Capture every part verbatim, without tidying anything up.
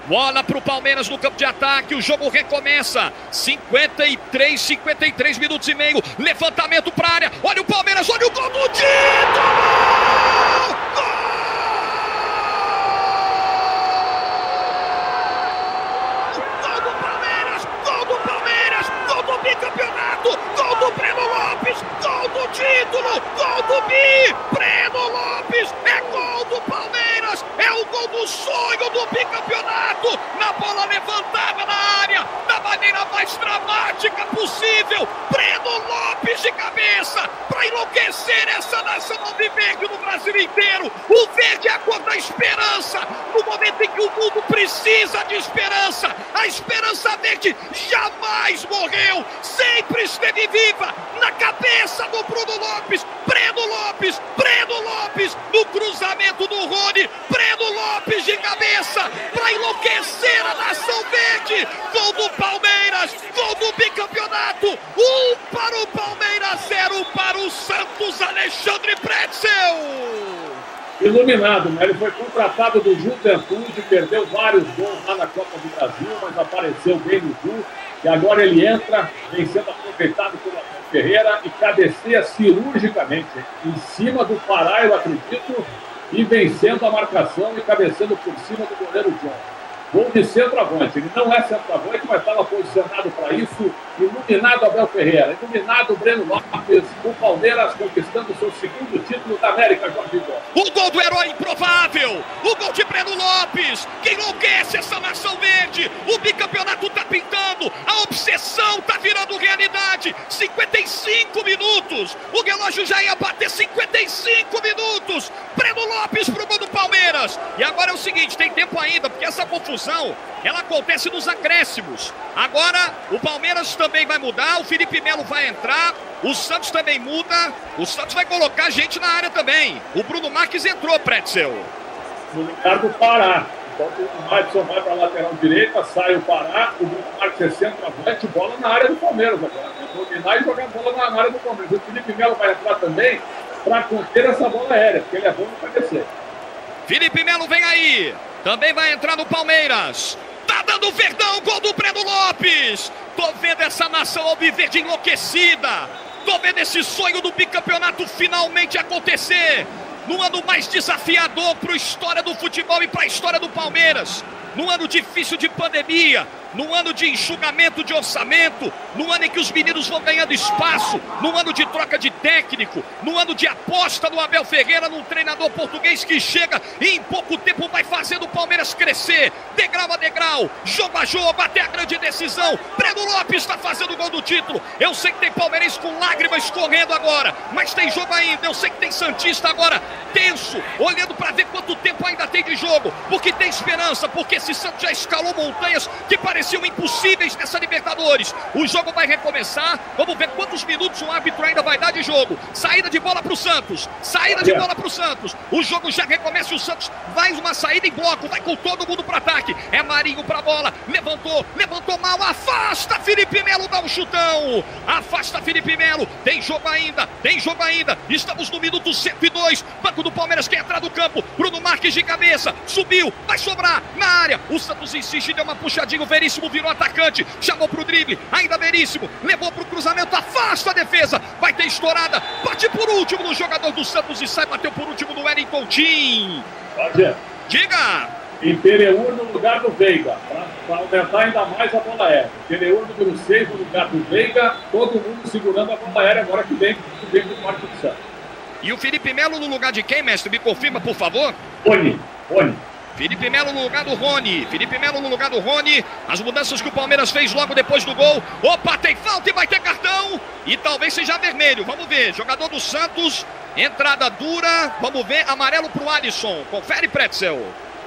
Bola para o Palmeiras no campo de ataque. O jogo recomeça. cinquenta e três, cinquenta e três minutos e meio. Levantamento para a área. Olha o Palmeiras, olha o gol do título! Gol! Gol do Palmeiras! Gol do Palmeiras! Gol do bicampeonato! Gol do Breno Lopes! Gol do título! Gol do bi! Breno Lopes! É gol do Palmeiras! É o gol do sonho do bicampeonato! Na bola levantada na área, da maneira mais dramática possível, Breno Lopes de cabeça, para enlouquecer essa nação alviverde no Brasil inteiro. O verde é a cor da esperança, no momento em que o mundo precisa de esperança. A esperança verde jamais morreu, sempre esteve viva, na cabeça do Bruno Lopes. Breno Lopes, Breno Lopes, no cruzamento do Rony, Breno Lopes de cabeça, para enlouquecer a nação verde. Gol do Palmeiras, gol do bicampeonato. Um para o Palmeiras, zero para o Santos. Alexandre Pretzel. Iluminado, né? Ele foi contratado do Juventude, perdeu vários gols lá na Copa do Brasil, mas apareceu bem no Ju. E agora ele entra, vem sendo aproveitado pelo Abel Ferreira e cabeceia cirurgicamente em cima do Pará, eu acredito, e vencendo a marcação e cabeceando por cima do goleiro John. Gol de centroavante. Ele não é centroavante, mas estava posicionado para isso. Iluminado Abel Ferreira, iluminado Breno Lopes, o Palmeiras conquistando seu segundo título da América, Jorge Gol. O gol do herói improvável, o gol de Breno Lopes, que enlouquece essa nação verde. O bicampeonato está pintando, a obsessão está virando realidade. cinquenta e cinco minutos, o relógio já ia bater cinquenta e cinco minutos. Breno Lopes pro gol do Palmeiras. E agora é o seguinte, tem tempo ainda, porque essa confusão, ela acontece nos acréscimos. Agora o Palmeiras também vai mudar, o Felipe Melo vai entrar, o Santos também muda, o Santos vai colocar gente na área também. O Bruno Marques entrou, Pretzel. No lugar do Pará. Então o Madison vai para a lateral direita, sai o Pará, o Bruno Marques é centroavante, bola na área do Palmeiras agora. Dominar e jogar bola na área do Palmeiras. O Felipe Melo vai entrar também para conter essa bola aérea, porque ele é bom no cabeceio. Felipe Melo vem aí, também vai entrar no Palmeiras. Tá dando o Verdão, gol do Breno Lopes. Tô vendo essa nação alviverde enlouquecida. Tô vendo esse sonho do bicampeonato finalmente acontecer. No ano mais desafiador para a história do futebol e para a história do Palmeiras. Num ano difícil de pandemia, num ano de enxugamento de orçamento, num ano em que os meninos vão ganhando espaço, num ano de troca de técnico, num ano de aposta do Abel Ferreira, num treinador português que chega e em pouco tempo vai fazendo o Palmeiras crescer, degrau a degrau, jogo a jogo, até a grande decisão. Breno Lopes está fazendo o gol do título. Eu sei que tem palmeirense com lágrimas correndo agora, mas tem jogo ainda. Eu sei que tem santista agora tenso, olhando para ver quanto tempo ainda tem de jogo, porque tem esperança, porque esse Santos já escalou montanhas que pareciam impossíveis nessa Libertadores. O jogo vai recomeçar, vamos ver quantos minutos o árbitro ainda vai dar de jogo. Saída de bola para o Santos, saída de bola para o Santos. O jogo já recomeça e o Santos faz uma saída em bloco, vai com todo mundo para ataque. É Marinho para a bola, levantou, levantou mal, afasta Felipe Melo, dá um chutão. Afasta Felipe Melo, tem jogo ainda, tem jogo ainda. Estamos no minuto cento e dois, banco do Palmeiras quer entrar no campo. Bruno Marques de cabeça, subiu, vai sobrar na área. O Santos insiste, deu uma puxadinha, o Veríssimo virou atacante, chamou pro drible, ainda Veríssimo, levou pro cruzamento, afasta a defesa, vai ter estourada, bate por último no jogador do Santos e sai, bateu por último no Wellington Tim. Pode. Diga! Imperiur no lugar do Veiga, para aumentar ainda mais a bola aérea. Imperiur número seis no lugar do Veiga, todo mundo segurando a bola aérea agora que vem, que vem do Marco do Santos. E o Felipe Melo no lugar de quem, mestre? Me confirma, por favor. Rony, Rony. Felipe Melo no lugar do Rony. Felipe Melo no lugar do Rony. As mudanças que o Palmeiras fez logo depois do gol. Opa, tem falta e vai ter cartão. E talvez seja vermelho. Vamos ver. Jogador do Santos. Entrada dura. Vamos ver. Amarelo pro Alisson. Confere, Pretzel.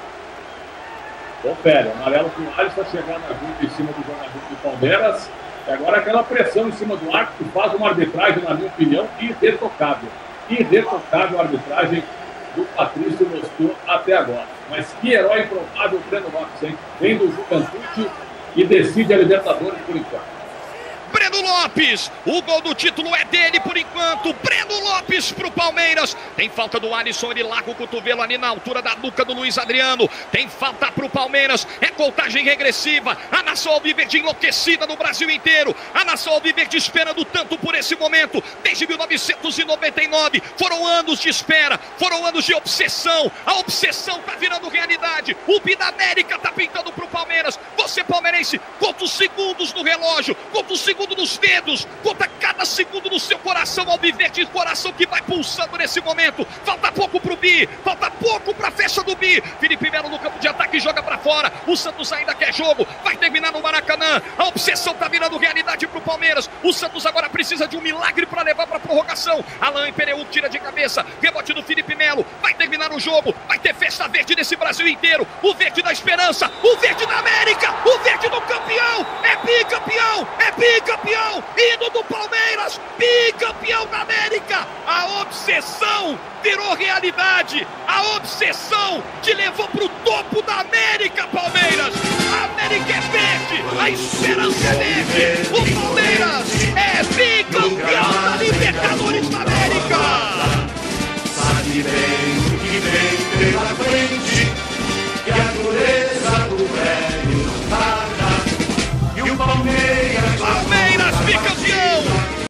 Confere. Amarelo pro Alisson chegar na junta em cima do jogador do Palmeiras. E agora aquela pressão em cima do árbitro que faz uma arbitragem, na minha opinião, irretocável. Irretocável a arbitragem do Patrício mostrou até agora. Mas que herói improvável o Breno Lopes, hein? Vem do Juventude e decide a Libertadores por enquanto. Breno Lopes. O gol do título é dele por enquanto. Breno Lopes pro Palmeiras. Tem falta do Alisson, ele larga o cotovelo ali na altura da nuca do Luiz Adriano. Tem falta pro Palmeiras. É contagem regressiva. A nação alviverde enlouquecida no Brasil inteiro. A nação alviverde esperando tanto por esse momento. Desde mil novecentos e noventa e nove. Foram anos de espera. Foram anos de obsessão. A obsessão tá virando realidade. O Bi da América tá pintando pro Palmeiras. Você, palmeirense, conta os segundos no relógio. Conta os segundos nos dedos. Conta cada segundo no seu coração alviverde. Coração que vai pulsando nesse momento. Falta pouco pro Bi. Falta pouco pra festa do Bi. Felipe Melo no campo de ataque joga pra fora. O Santos ainda quer jogo. Vai terminar no Maracanã. A obsessão tá virando realidade pro Palmeiras. O Santos agora precisa de um milagre pra levar pra prorrogação. Alain Pereu tira de cabeça. Rebote do Felipe Melo. Vai terminar o jogo. Vai ter festa verde nesse Brasil inteiro. O verde da esperança. O verde da América. O verde do campeão. É bicampeão. É bicampeão. Hino do Palmeiras. Bicampeão da América. A obsessão virou realidade. A obsessão te levou pro topo da América, Palmeiras. A América é verde. A esperança é verde. O Palmeiras é bicampeão da Libertadores da América. Sabe bem o que vem pela frente.